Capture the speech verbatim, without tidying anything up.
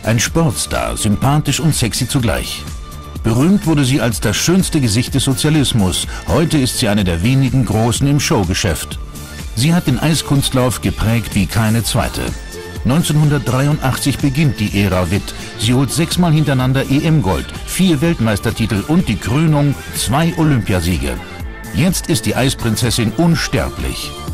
Ein Sportstar, sympathisch und sexy zugleich. Berühmt wurde sie als das schönste Gesicht des Sozialismus. Heute ist sie eine der wenigen Großen im Showgeschäft. Sie hat den Eiskunstlauf geprägt wie keine zweite. neunzehnhundertdreiundachtzig beginnt die Ära Witt. Sie holt sechsmal hintereinander E M-Gold, vier Weltmeistertitel und die Krönung, zwei Olympiasiege. Jetzt ist die Eisprinzessin unsterblich.